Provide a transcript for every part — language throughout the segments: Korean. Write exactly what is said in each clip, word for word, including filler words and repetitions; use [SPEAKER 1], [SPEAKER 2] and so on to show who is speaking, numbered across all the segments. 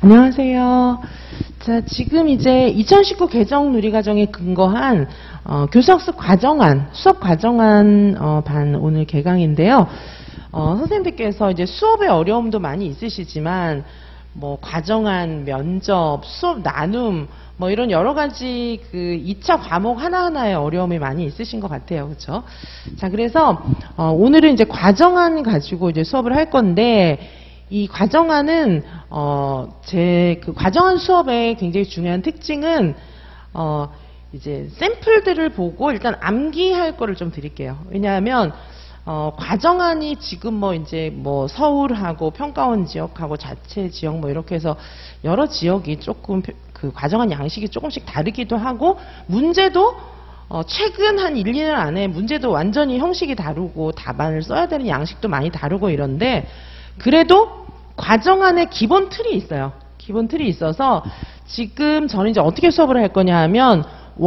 [SPEAKER 1] 안녕하세요. 자, 지금 이제 이천십구 개정 누리과정에 근거한 어, 교수학습 과정안, 수업 과정안 어, 반 오늘 개강인데요. 어, 선생님들께서 이제 수업에 어려움도 많이 있으시지만 뭐 과정안, 면접, 수업 나눔 뭐 이런 여러 가지 그 이 차 과목 하나하나에 어려움이 많이 있으신 것 같아요. 그렇죠? 자, 그래서 어, 오늘은 이제 과정안 가지고 이제 수업을 할 건데 이 과정안은 어, 제 그 과정안 수업의 굉장히 중요한 특징은 어, 이제 샘플들을 보고 일단 암기할 거를 좀 드릴게요. 왜냐하면 어, 과정안이 지금 뭐 이제 뭐 서울하고 평가원 지역하고 자체 지역 뭐 이렇게 해서 여러 지역이 조금 그 과정안 양식이 조금씩 다르기도 하고 문제도 어, 최근 한 일, 이 년 안에 문제도 완전히 형식이 다르고 답안을 써야 되는 양식도 많이 다르고 이런데 그래도 과정안에 기본 틀이 있어요. 기본 틀이 있어서 지금 저는 이제 어떻게 수업을 할 거냐 하면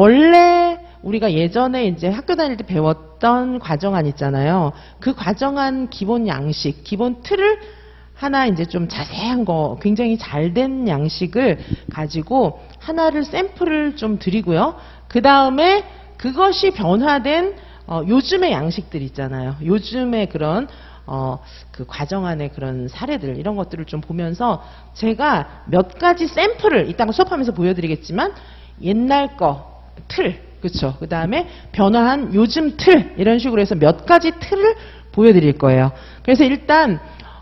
[SPEAKER 1] 원래 우리가 예전에 이제 학교 다닐 때 배웠던 과정안 있잖아요. 그 과정안 기본 양식, 기본 틀을 하나 이제 좀 자세한 거, 굉장히 잘 된 양식을 가지고 하나를 샘플을 좀 드리고요. 그 다음에 그것이 변화된 어, 요즘의 양식들 있잖아요. 요즘의 그런 어, 그 과정안의 그런 사례들 이런 것들을 좀 보면서 제가 몇 가지 샘플을 이따가 수업하면서 보여드리겠지만 옛날 거 틀, 그렇죠? 그 다음에 변화한 요즘 틀 이런 식으로 해서 몇 가지 틀을 보여드릴 거예요. 그래서 일단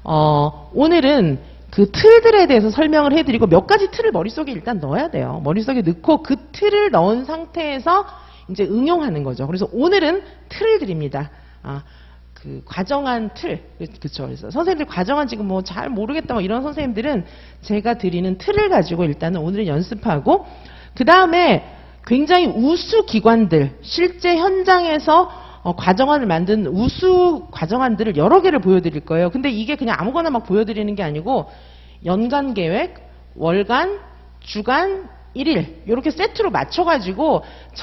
[SPEAKER 1] 어, 오늘은 그 틀들에 대해서 설명을 해드리고 몇 가지 틀을 머릿속에 일단 넣어야 돼요. 머릿속에 넣고 그 틀을 넣은 상태에서 이제 응용하는 거죠. 그래서 오늘은 틀을 드립니다. 아, 그 과정안 틀, 그렇죠. 그래서 선생님들 과정안 지금 뭐 잘 모르겠다 뭐 이런 선생님들은 제가 드리는 틀을 가지고 일단은 오늘은 연습하고 그 다음에 굉장히 우수 기관들, 실제 현장에서 어, 과정안을 만든 우수 과정안들을 여러 개를 보여드릴 거예요. 근데 이게 그냥 아무거나 막 보여드리는 게 아니고 연간 계획, 월간, 주간, 일일 이렇게 세트로 맞춰가지고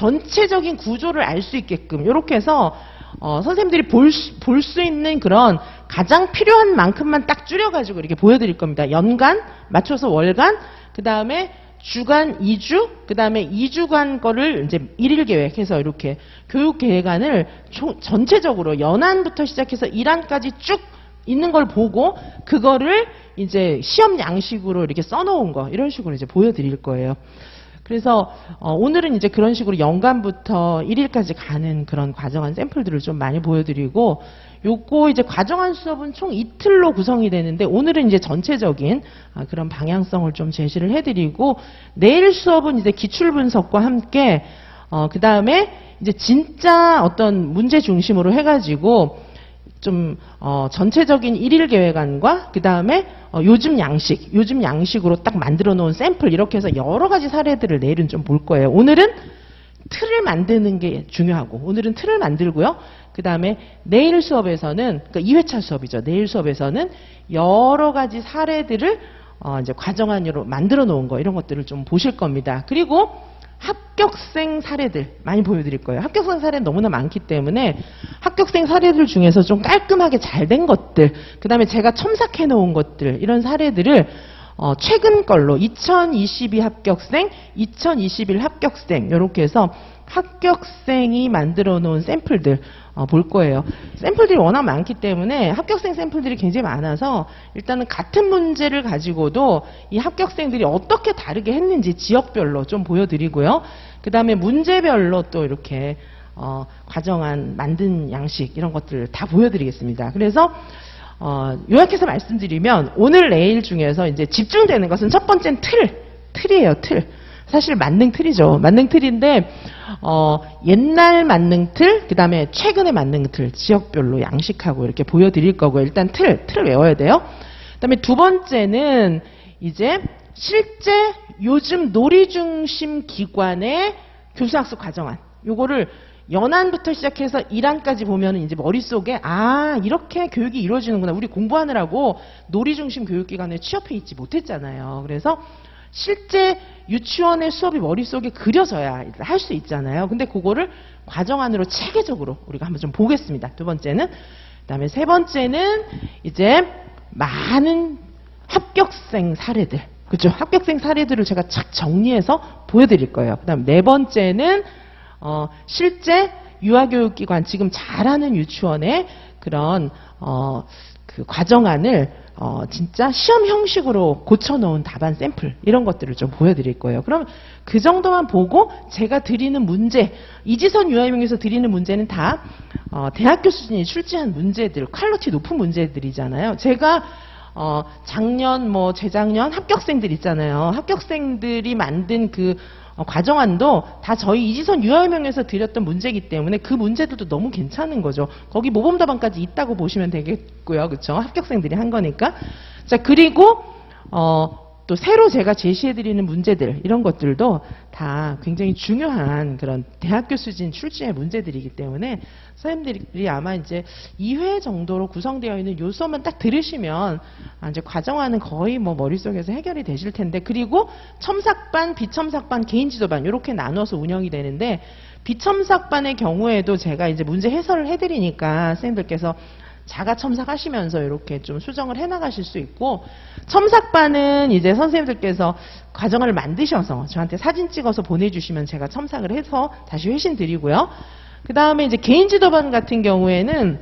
[SPEAKER 1] 전체적인 구조를 알 수 있게끔 이렇게 해서 어, 선생님들이 볼 수, 볼 수 있는 그런 가장 필요한 만큼만 딱 줄여가지고 이렇게 보여드릴 겁니다. 연간, 맞춰서 월간, 그 다음에 주간 이 주, 그 다음에 이 주간 거를 이제 일일 계획해서 이렇게 교육 계획안을 총, 전체적으로 연안부터 시작해서 일안까지 쭉 있는 걸 보고 그거를 이제 시험 양식으로 이렇게 써놓은 거 이런 식으로 이제 보여드릴 거예요. 그래서 어, 오늘은 이제 그런 식으로 연간부터 일일까지 가는 그런 과정안 샘플들을 좀 많이 보여드리고 요거 이제 과정안 수업은 총 이틀로 구성이 되는데 오늘은 이제 전체적인 아, 그런 방향성을 좀 제시를 해드리고 내일 수업은 이제 기출 분석과 함께 어, 그 다음에 이제 진짜 어떤 문제 중심으로 해가지고 좀 어, 전체적인 일일 계획안과 그 다음에 어, 요즘 양식, 요즘 양식으로 딱 만들어 놓은 샘플 이렇게 해서 여러 가지 사례들을 내일은 좀 볼 거예요. 오늘은 틀을 만드는 게 중요하고 오늘은 틀을 만들고요. 그 다음에 내일 수업에서는 그러니까 이 회차 수업이죠. 내일 수업에서는 여러 가지 사례들을 어, 이제 과정안으로 만들어 놓은 거 이런 것들을 좀 보실 겁니다. 그리고 합격생 사례들 많이 보여드릴 거예요. 합격생 사례는 너무나 많기 때문에 합격생 사례들 중에서 좀 깔끔하게 잘 된 것들, 그 다음에 제가 첨삭해 놓은 것들 이런 사례들을 어, 최근 걸로 이천이십이 합격생, 이천이십일 합격생 이렇게 해서 합격생이 만들어 놓은 샘플들 어, 볼 거예요. 샘플들이 워낙 많기 때문에 합격생 샘플들이 굉장히 많아서 일단은 같은 문제를 가지고도 이 합격생들이 어떻게 다르게 했는지 지역별로 좀 보여드리고요. 그 다음에 문제별로 또 이렇게 어, 과정안 만든 양식 이런 것들을 다 보여드리겠습니다. 그래서 어, 요약해서 말씀드리면 오늘 내일 중에서 이제 집중되는 것은 첫 번째는 틀, 틀이에요, 틀. 사실 만능 틀이죠. 만능 틀인데 어, 옛날 만능 틀, 그 다음에 최근의 만능 틀, 지역별로 양식하고 이렇게 보여드릴 거고요. 일단 틀, 틀을 외워야 돼요. 그 다음에 두 번째는 이제 실제 요즘 놀이중심 기관의 교수학습 과정안. 요거를 연안부터 시작해서 일안까지 보면 이제 머릿속에 아 이렇게 교육이 이루어지는구나. 우리 공부하느라고 놀이중심 교육기관에 취업해 있지 못했잖아요. 그래서 실제 유치원의 수업이 머릿속에 그려져야 할 수 있잖아요. 근데 그거를 과정안으로 체계적으로 우리가 한번 좀 보겠습니다. 두 번째는. 그 다음에 세 번째는 이제 많은 합격생 사례들. 그죠? 합격생 사례들을 제가 착 정리해서 보여드릴 거예요. 그 다음 네 번째는 어, 실제 유아교육기관 지금 잘하는 유치원의 그런 어, 그 과정안을 어, 진짜 시험 형식으로 고쳐놓은 답안 샘플 이런 것들을 좀 보여드릴 거예요. 그럼 그 정도만 보고 제가 드리는 문제, 이지선 유아임용에서 드리는 문제는 다 어, 대학교 수준이 출제한 문제들, 퀄리티 높은 문제들이잖아요. 제가 어, 작년 뭐 재작년 합격생들 있잖아요. 합격생들이 만든 그 어, 과정안도 다 저희 이지선 유아임용에서 드렸던 문제이기 때문에 그 문제들도 너무 괜찮은 거죠. 거기 모범답안까지 있다고 보시면 되겠고요. 그렇죠? 합격생들이 한 거니까. 자, 그리고 어, 또 새로 제가 제시해드리는 문제들 이런 것들도 다 굉장히 중요한 그런 대학교 수준 출제의 문제들이기 때문에 선생님들이 아마 이제 이 회 정도로 구성되어 있는 요 수업만 딱 들으시면 아 이제 과정안은 거의 뭐 머릿속에서 해결이 되실 텐데, 그리고 첨삭반, 비첨삭반, 개인지도반 이렇게 나눠서 운영이 되는데, 비첨삭반의 경우에도 제가 이제 문제 해설을 해드리니까 선생님들께서 자가 첨삭하시면서 이렇게 좀 수정을 해나가실 수 있고, 첨삭반은 이제 선생님들께서 과정을 만드셔서 저한테 사진 찍어서 보내주시면 제가 첨삭을 해서 다시 회신 드리고요. 그 다음에 이제 개인지도반 같은 경우에는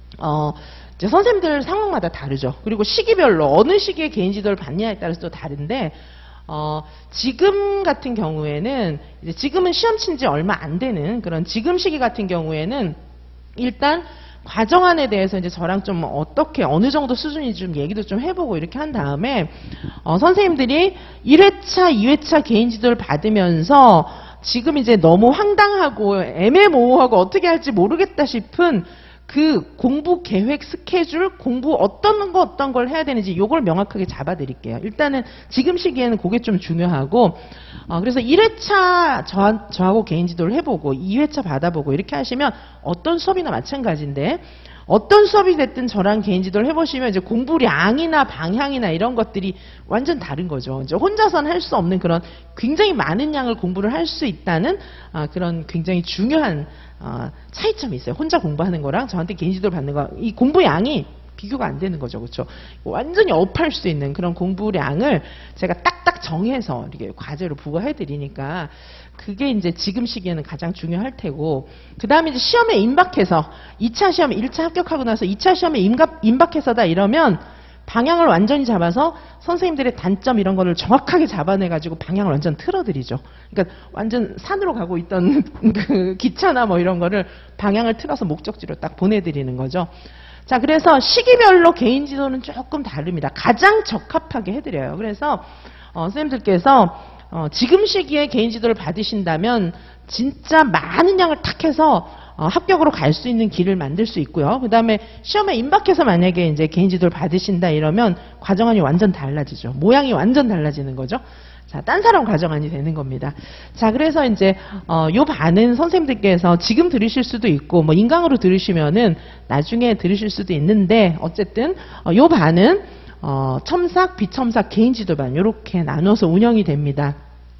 [SPEAKER 1] 어 이제 선생님들 상황마다 다르죠. 그리고 시기별로 어느 시기에 개인지도를 받느냐에 따라서 또 다른데, 어, 지금 같은 경우에는 이제 지금은 시험 친 지 얼마 안 되는 그런 지금 시기 같은 경우에는 일단 과정안에 대해서 이제 저랑 좀 어떻게 어느 정도 수준인지 좀 얘기도 좀 해보고 이렇게 한 다음에 어, 선생님들이 일 회차, 이 회차 개인지도를 받으면서 지금 이제 너무 황당하고 애매모호하고 어떻게 할지 모르겠다 싶은 그 공부 계획, 스케줄, 공부 어떤 거 어떤 걸 해야 되는지 요걸 명확하게 잡아드릴게요. 일단은 지금 시기에는 그게 좀 중요하고, 어, 그래서 일 회차 저, 저하고 개인지도를 해보고 이 회차 받아보고 이렇게 하시면 어떤 수업이나 마찬가지인데, 어떤 수업이 됐든 저랑 개인지도를 해보시면 이제 공부량이나 방향이나 이런 것들이 완전 다른 거죠. 이제 혼자서는 할 수 없는 그런 굉장히 많은 양을 공부를 할 수 있다는 아, 그런 굉장히 중요한 어, 차이점이 있어요. 혼자 공부하는 거랑 저한테 개인지도를 받는 거, 이 공부량이 비교가 안 되는 거죠. 그렇죠? 완전히 업할 수 있는 그런 공부량을 제가 딱딱 정해서 이렇게 과제로 부과해 드리니까 그게 이제 지금 시기에는 가장 중요할 테고, 그 다음에 이제 시험에 임박해서 이 차 시험, 일 차 합격하고 나서 이 차 시험에 임박, 임박해서다 이러면 방향을 완전히 잡아서 선생님들의 단점 이런 거를 정확하게 잡아내가지고 방향을 완전 틀어드리죠. 그러니까 완전 산으로 가고 있던 그 기차나 뭐 이런 거를 방향을 틀어서 목적지로 딱 보내드리는 거죠. 자, 그래서 시기별로 개인지도는 조금 다릅니다. 가장 적합하게 해드려요. 그래서 어, 선생님들께서 어, 지금 시기에 개인지도를 받으신다면 진짜 많은 양을 탁 해서 어, 합격으로 갈 수 있는 길을 만들 수 있고요. 그 다음에 시험에 임박해서 만약에 이제 개인지도를 받으신다 이러면 과정안이 완전 달라지죠. 모양이 완전 달라지는 거죠. 자, 딴 사람 과정안이 되는 겁니다. 자, 그래서 이제 어, 요 반은 선생님들께서 지금 들으실 수도 있고, 뭐 인강으로 들으시면은 나중에 들으실 수도 있는데, 어쨌든 어, 요 반은 어, 첨삭, 비첨삭, 개인지도반 이렇게 나눠서 운영이 됩니다.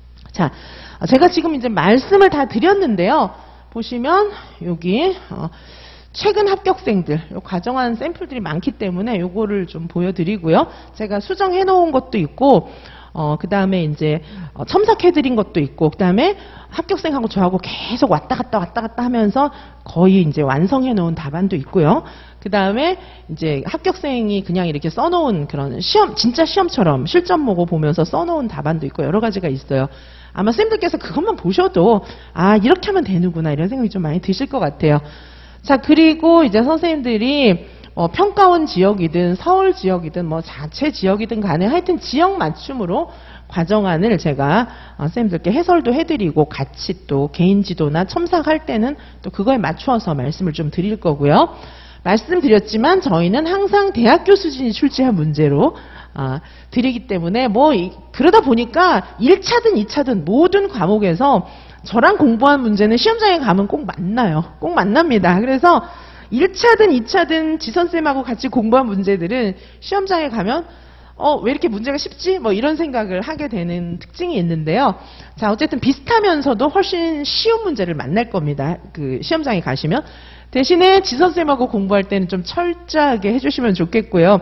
[SPEAKER 1] 자, 어, 제가 지금 이제 말씀을 다 드렸는데요. 보시면 여기 어, 최근 합격생들 요 과정안 샘플들이 많기 때문에 요거를 좀 보여드리고요. 제가 수정해 놓은 것도 있고, 어, 그 다음에 이제 어, 첨삭해드린 것도 있고, 그 다음에 합격생하고 저하고 계속 왔다 갔다 왔다 갔다 하면서 거의 이제 완성해 놓은 답안도 있고요. 그 다음에 이제 합격생이 그냥 이렇게 써놓은 그런 시험, 진짜 시험처럼 실전 모고 보면서 써놓은 답안도 있고 여러 가지가 있어요. 아마 쌤들께서 그것만 보셔도 아, 이렇게 하면 되는구나 이런 생각이 좀 많이 드실 것 같아요. 자, 그리고 이제 선생님들이 어, 평가원 지역이든 서울 지역이든 뭐 자체 지역이든 간에 하여튼 지역 맞춤으로 과정안을 제가 어, 선생님들께 해설도 해드리고 같이 또 개인지도나 첨삭할 때는 또 그거에 맞추어서 말씀을 좀 드릴 거고요. 말씀드렸지만 저희는 항상 대학교 수준이 출제한 문제로 아, 드리기 때문에 뭐 이, 그러다 보니까 일 차든 이 차든 모든 과목에서 저랑 공부한 문제는 시험장에 가면 꼭 만나요. 꼭 만납니다. 그래서 일 차든 이 차든 지선쌤하고 같이 공부한 문제들은 시험장에 가면 어, 왜 이렇게 문제가 쉽지? 뭐 이런 생각을 하게 되는 특징이 있는데요. 자, 어쨌든 비슷하면서도 훨씬 쉬운 문제를 만날 겁니다. 그 시험장에 가시면. 대신에 지선쌤하고 공부할 때는 좀 철저하게 해주시면 좋겠고요.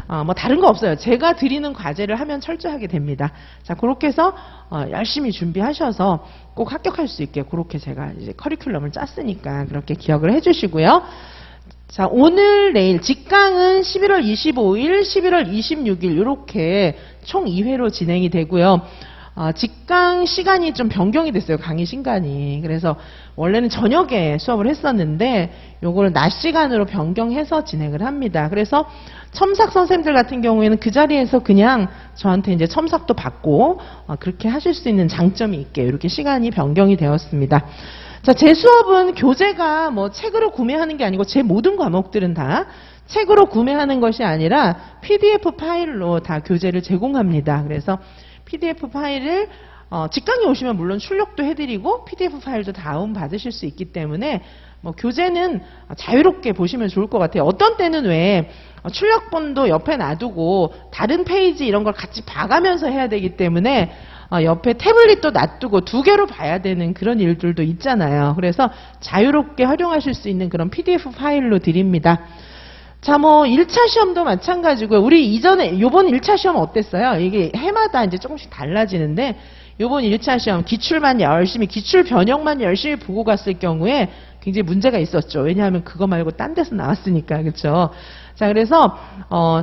[SPEAKER 1] 어, 뭐 다른 거 없어요. 제가 드리는 과제를 하면 철저하게 됩니다. 자, 그렇게 해서 어, 열심히 준비하셔서 꼭 합격할 수 있게 그렇게 제가 이제 커리큘럼을 짰으니까 그렇게 기억을 해주시고요. 자, 오늘 내일 직강은 십일월 이십오일, 십일월 이십육일 이렇게 총 이 회로 진행이 되고요. 어, 직강 시간이 좀 변경이 됐어요. 강의 시간이. 그래서 원래는 저녁에 수업을 했었는데 요거를 낮 시간으로 변경해서 진행을 합니다. 그래서 첨삭 선생님들 같은 경우에는 그 자리에서 그냥 저한테 이제 첨삭도 받고 어, 그렇게 하실 수 있는 장점이 있게 이렇게 시간이 변경이 되었습니다. 자, 제 수업은 교재가 뭐 책으로 구매하는 게 아니고 제 모든 과목들은 다 책으로 구매하는 것이 아니라 피디에프 파일로 다 교재를 제공합니다. 그래서 피디에프 파일을 어, 직강에 오시면 물론 출력도 해드리고 피디에프 파일도 다운 받으실 수 있기 때문에 뭐 교재는 자유롭게 보시면 좋을 것 같아요. 어떤 때는 왜 출력본도 옆에 놔두고 다른 페이지 이런 걸 같이 봐가면서 해야 되기 때문에 어, 옆에 태블릿도 놔두고 두 개로 봐야 되는 그런 일들도 있잖아요. 그래서 자유롭게 활용하실 수 있는 그런 피디에프 파일로 드립니다. 자, 뭐 일 차 시험도 마찬가지고요. 우리 이전에 요번 일 차 시험 어땠어요? 이게 해마다 이제 조금씩 달라지는데 요번 일 차 시험 기출만 열심히 기출 변형만 열심히 보고 갔을 경우에 굉장히 문제가 있었죠. 왜냐하면 그거 말고 딴 데서 나왔으니까. 그렇죠? 자, 그래서 어,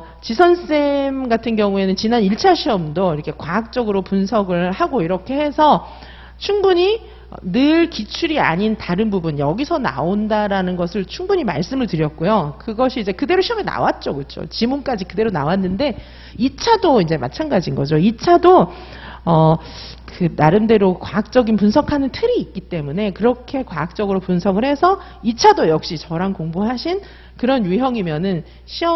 [SPEAKER 1] 지선쌤 같은 경우에는 지난 일 차 시험도 이렇게 과학적으로 분석을 하고 이렇게 해서 충분히 늘 기출이 아닌 다른 부분 여기서 나온다라는 것을 충분히 말씀을 드렸고요. 그것이 이제 그대로 시험에 나왔죠. 그렇죠? 지문까지 그대로 나왔는데 이 차도 이제 마찬가지인 거죠. 이 차도 어, 그 나름대로 과학적인 분석하는 틀이 있기 때문에 그렇게 과학적으로 분석을 해서 이 차도 역시 저랑 공부하신 그런 유형이면은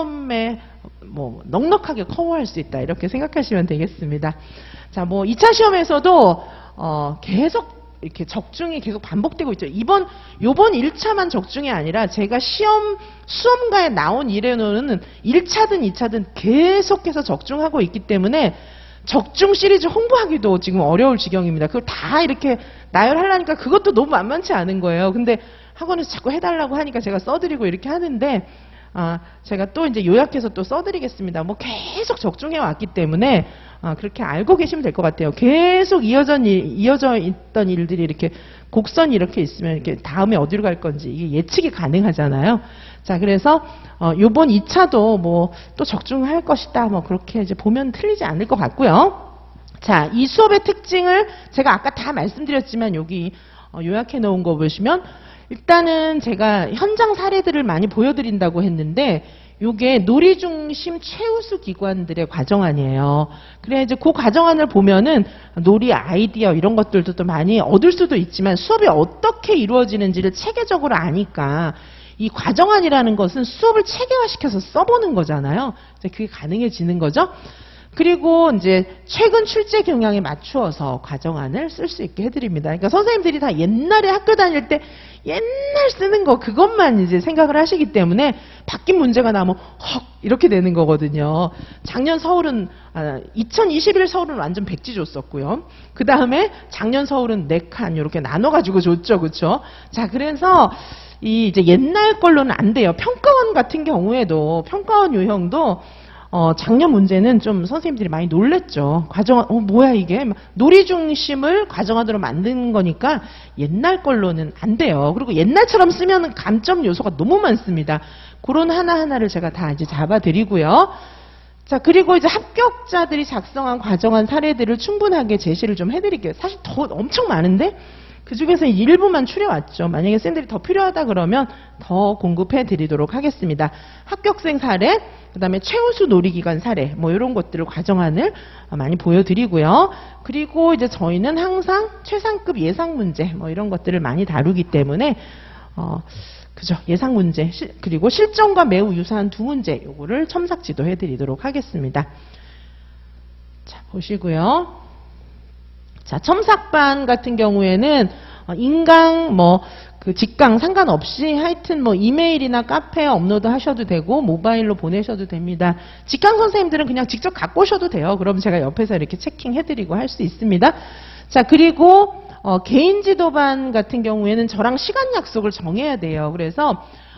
[SPEAKER 1] 시험에 뭐 넉넉하게 커버할 수 있다 이렇게 생각하시면 되겠습니다. 자, 뭐 이 차 시험에서도 어, 계속 이렇게 적중이 계속 반복되고 있죠. 이번, 요번 일 차만 적중이 아니라 제가 시험, 수험가에 나온 이래로는 일 차든 이 차든 계속해서 적중하고 있기 때문에 적중 시리즈 홍보하기도 지금 어려울 지경입니다. 그걸 다 이렇게 나열하려니까 그것도 너무 만만치 않은 거예요. 근데 학원에서 자꾸 해달라고 하니까 제가 써드리고 이렇게 하는데, 아, 제가 또 이제 요약해서 또 써드리겠습니다. 뭐 계속 적중해 왔기 때문에, 아, 그렇게 알고 계시면 될 것 같아요. 계속 이어져, 이어져 있던 일들이 이렇게 곡선이 이렇게 있으면 이렇게 다음에 어디로 갈 건지 이게 예측이 가능하잖아요. 자, 그래서, 어, 요번 이 차도 뭐 또 적중할 것이다. 뭐 그렇게 이제 보면 틀리지 않을 것 같고요. 자, 이 수업의 특징을 제가 아까 다 말씀드렸지만 여기 어, 요약해 놓은 거 보시면 일단은 제가 현장 사례들을 많이 보여드린다고 했는데 요게 놀이중심 최우수 기관들의 과정안이에요. 그래 이제 그 과정안을 보면은 놀이 아이디어 이런 것들도 또 많이 얻을 수도 있지만 수업이 어떻게 이루어지는지를 체계적으로 아니까 이 과정안이라는 것은 수업을 체계화시켜서 써보는 거잖아요. 이제 그게 가능해지는 거죠. 그리고 이제 최근 출제 경향에 맞추어서 과정안을 쓸 수 있게 해드립니다. 그러니까 선생님들이 다 옛날에 학교 다닐 때 옛날 쓰는 거 그것만 이제 생각을 하시기 때문에 바뀐 문제가 나오면 헉 이렇게 되는 거거든요. 작년 서울은 아, 이천이십일 서울은 완전 백지 줬었고요. 그 다음에 작년 서울은 네 칸 이렇게 나눠가지고 줬죠, 그렇죠? 자, 그래서 이 이제 옛날 걸로는 안 돼요. 평가원 같은 경우에도 평가원 유형도 어, 작년 문제는 좀 선생님들이 많이 놀랬죠. 과정, 어, 뭐야 이게. 놀이 중심을 과정안으로 만든 거니까 옛날 걸로는 안 돼요. 그리고 옛날처럼 쓰면 감점 요소가 너무 많습니다. 그런 하나하나를 제가 다 이제 잡아드리고요. 자, 그리고 이제 합격자들이 작성한 과정안 사례들을 충분하게 제시를 좀 해드릴게요. 사실 더 엄청 많은데 그 중에서 일부만 추려왔죠. 만약에 쌤들이 더 필요하다 그러면 더 공급해 드리도록 하겠습니다. 합격생 사례, 그 다음에 최우수 놀이기관 사례, 뭐 이런 것들을 과정안을 많이 보여드리고요. 그리고 이제 저희는 항상 최상급 예상 문제, 뭐 이런 것들을 많이 다루기 때문에, 어, 그죠. 예상 문제, 시, 그리고 실전과 매우 유사한 두 문제, 요거를 첨삭 지도해 드리도록 하겠습니다. 자, 보시고요. 자, 첨삭반 같은 경우에는 인강, 뭐, 그 직강 상관없이 하여튼 뭐 이메일이나 카페에 업로드 하셔도 되고 모바일로 보내셔도 됩니다. 직강 선생님들은 그냥 직접 갖고 오셔도 돼요. 그럼 제가 옆에서 이렇게 체킹해드리고 할 수 있습니다. 자, 그리고 어, 개인 지도반 같은 경우에는 저랑 시간 약속을 정해야 돼요. 그래서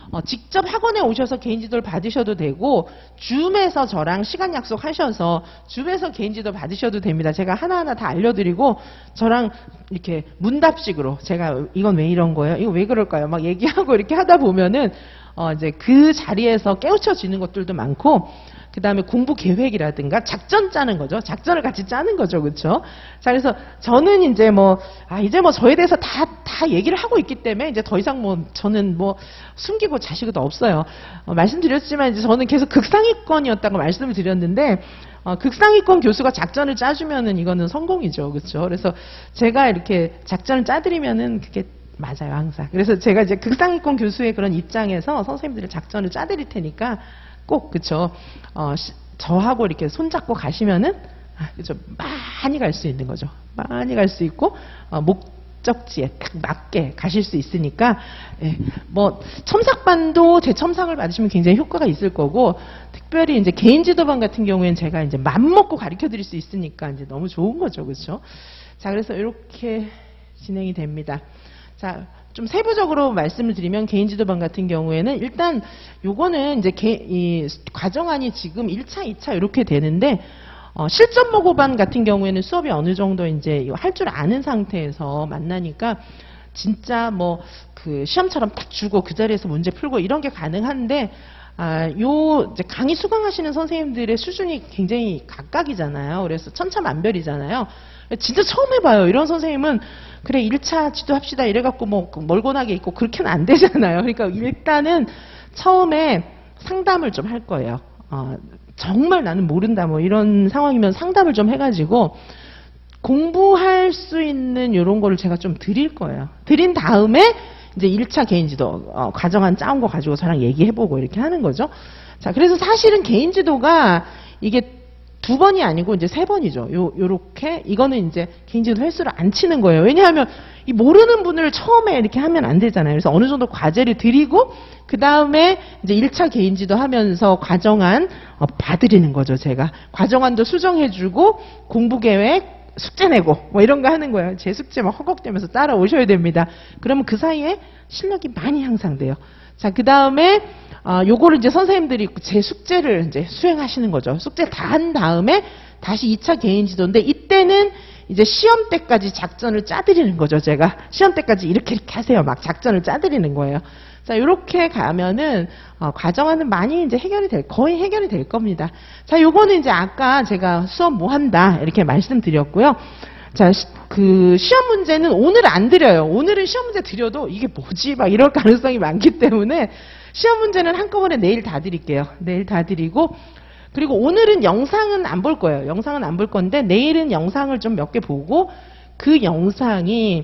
[SPEAKER 1] 어, 직접 학원에 오셔서 개인 지도를 받으셔도 되고 줌에서 저랑 시간 약속하셔서 줌에서 개인 지도 받으셔도 됩니다. 제가 하나하나 다 알려드리고 저랑 이렇게 문답식으로 제가 이건 왜 이런 거예요? 이거 왜 그럴까요? 막 얘기하고 이렇게 하다 보면은 어, 이제 그 자리에서 깨우쳐지는 것들도 많고 그 다음에 공부 계획이라든가 작전 짜는 거죠. 작전을 같이 짜는 거죠. 그렇죠? 자, 그래서 저는 이제 뭐, 아, 이제 뭐 저에 대해서 다, 다 얘기를 하고 있기 때문에 이제 더 이상 뭐 저는 뭐 숨기고 자시고도 없어요. 어, 말씀드렸지만 이제 저는 계속 극상위권이었다고 말씀을 드렸는데, 어, 극상위권 교수가 작전을 짜주면은 이거는 성공이죠. 그렇죠? 그래서 제가 이렇게 작전을 짜드리면은 그게 맞아요. 항상. 그래서 제가 이제 극상위권 교수의 그런 입장에서 선생님들의 작전을 짜드릴 테니까 꼭, 그쵸. 어, 시, 저하고 이렇게 손잡고 가시면은, 아, 그쵸. 많이 갈 수 있는 거죠. 많이 갈 수 있고, 어, 목적지에 딱 맞게 가실 수 있으니까, 예, 뭐, 첨삭반도 재첨삭을 받으시면 굉장히 효과가 있을 거고, 특별히 이제 개인 지도반 같은 경우에는 제가 이제 맘먹고 가르쳐 드릴 수 있으니까 이제 너무 좋은 거죠. 그쵸. 자, 그래서 이렇게 진행이 됩니다. 자, 좀 세부적으로 말씀을 드리면 개인 지도반 같은 경우에는 일단 요거는 이제 개, 이 과정안이 지금 일 차, 이 차 이렇게 되는데 어, 실전 모고반 같은 경우에는 수업이 어느 정도 이제 할 줄 아는 상태에서 만나니까 진짜 뭐 그 시험처럼 딱 주고 그 자리에서 문제 풀고 이런 게 가능한데 아, 요 이제 강의 수강하시는 선생님들의 수준이 굉장히 각각이잖아요. 그래서 천차만별이잖아요. 진짜 처음 해봐요. 이런 선생님은 그래 일 차 지도합시다 이래갖고 뭐 멀곤하게 있고 그렇게는 안 되잖아요. 그러니까 일단은 처음에 상담을 좀 할 거예요. 어, 정말 나는 모른다 뭐 이런 상황이면 상담을 좀 해가지고 공부할 수 있는 이런 거를 제가 좀 드릴 거예요. 드린 다음에 이제 일 차 개인 지도 어, 과정안 짜온 거 가지고 저랑 얘기해보고 이렇게 하는 거죠. 자, 그래서 사실은 개인 지도가 이게 두 번이 아니고 이제 세 번이죠. 요, 요렇게, 이거는 이제 개인지도 횟수를 안 치는 거예요. 왜냐하면 이 모르는 분을 처음에 이렇게 하면 안 되잖아요. 그래서 어느 정도 과제를 드리고, 그 다음에 이제 일 차 개인지도 하면서 과정안 어, 봐드리는 거죠, 제가. 과정안도 수정해주고, 공부계획, 숙제 내고, 뭐 이런 거 하는 거예요. 제 숙제 막 허걱대면서 따라오셔야 됩니다. 그러면 그 사이에 실력이 많이 향상돼요. 자, 그 다음에, 아, 요거를 이제 선생님들이 제 숙제를 이제 수행하시는 거죠. 숙제 다 한 다음에 다시 이 차 개인 지도인데 이때는 이제 시험 때까지 작전을 짜드리는 거죠. 제가 시험 때까지 이렇게 이렇게 하세요. 막 작전을 짜드리는 거예요. 자, 이렇게 가면은 어, 과정안은 많이 이제 해결이 될 거의 해결이 될 겁니다. 자, 요거는 이제 아까 제가 수업 뭐 한다 이렇게 말씀드렸고요. 자, 시, 그 시험 문제는 오늘 안 드려요. 오늘은 시험 문제 드려도 이게 뭐지? 막 이럴 가능성이 많기 때문에 시험 문제는 한꺼번에 내일 다 드릴게요. 내일 다 드리고 그리고 오늘은 영상은 안 볼 거예요. 영상은 안 볼 건데 내일은 영상을 좀 몇 개 보고 그 영상이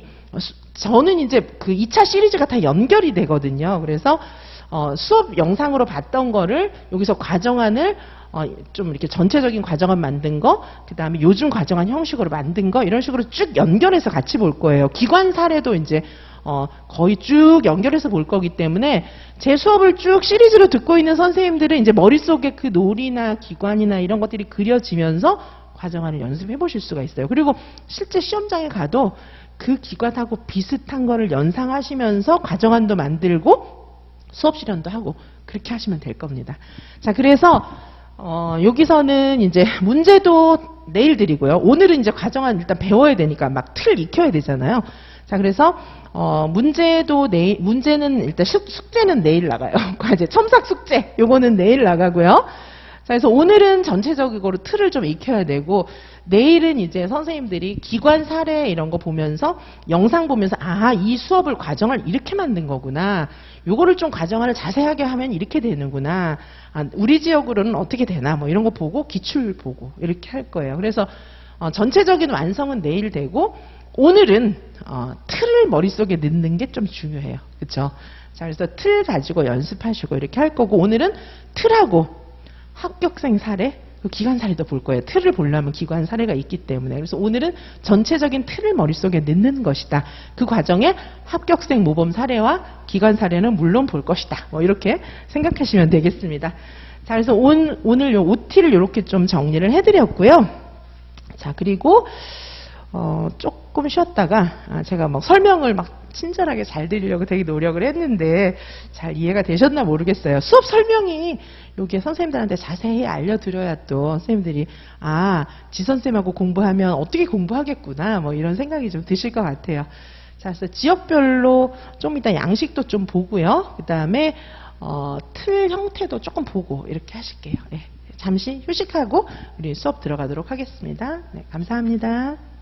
[SPEAKER 1] 저는 이제 그 이 차 시리즈가 다 연결이 되거든요. 그래서 어, 수업 영상으로 봤던 거를 여기서 과정안을 어, 좀 이렇게 전체적인 과정안 만든 거, 그 다음에 요즘 과정안 형식으로 만든 거 이런 식으로 쭉 연결해서 같이 볼 거예요. 기관 사례도 이제 어, 거의 쭉 연결해서 볼 거기 때문에 제 수업을 쭉 시리즈로 듣고 있는 선생님들은 이제 머릿속에 그 놀이나 기관이나 이런 것들이 그려지면서 과정안을 연습해 보실 수가 있어요. 그리고 실제 시험장에 가도 그 기관하고 비슷한 거를 연상하시면서 과정안도 만들고 수업 실현도 하고 그렇게 하시면 될 겁니다. 자, 그래서 어, 여기서는 이제 문제도 내일 드리고요. 오늘은 이제 과정안 일단 배워야 되니까 막 틀 익혀야 되잖아요. 자, 그래서 어, 문제도 내일, 문제는 일단 숙, 숙제는 내일 나가요. 과제, 첨삭 숙제, 요거는 내일 나가고요. 자, 그래서 오늘은 전체적으로 틀을 좀 익혀야 되고, 내일은 이제 선생님들이 기관 사례 이런 거 보면서, 영상 보면서, 아, 이 수업을 과정을 이렇게 만든 거구나. 요거를 좀 과정을 자세하게 하면 이렇게 되는구나. 아, 우리 지역으로는 어떻게 되나, 뭐 이런 거 보고, 기출 보고, 이렇게 할 거예요. 그래서, 어, 전체적인 완성은 내일 되고, 오늘은 어, 틀을 머릿속에 넣는 게 좀 중요해요. 그렇죠? 자, 그래서 틀 가지고 연습하시고 이렇게 할 거고 오늘은 틀하고 합격생 사례, 기관 사례도 볼 거예요. 틀을 보려면 기관 사례가 있기 때문에. 그래서 오늘은 전체적인 틀을 머릿속에 넣는 것이다. 그 과정에 합격생 모범 사례와 기관 사례는 물론 볼 것이다. 뭐 이렇게 생각하시면 되겠습니다. 자, 그래서 온, 오늘 요 오티를 이렇게 좀 정리를 해드렸고요. 자, 그리고 어, 조금 쉬었다가, 아, 제가 뭐 설명을 막 친절하게 잘 드리려고 되게 노력을 했는데 잘 이해가 되셨나 모르겠어요. 수업 설명이 여기에 선생님들한테 자세히 알려드려야 또 선생님들이 아, 지선쌤하고 공부하면 어떻게 공부하겠구나 뭐 이런 생각이 좀 드실 것 같아요. 자, 그래서 지역별로 좀 이따 양식도 좀 보고요. 그 다음에 어, 틀 형태도 조금 보고 이렇게 하실게요. 네, 잠시 휴식하고 우리 수업 들어가도록 하겠습니다. 네, 감사합니다.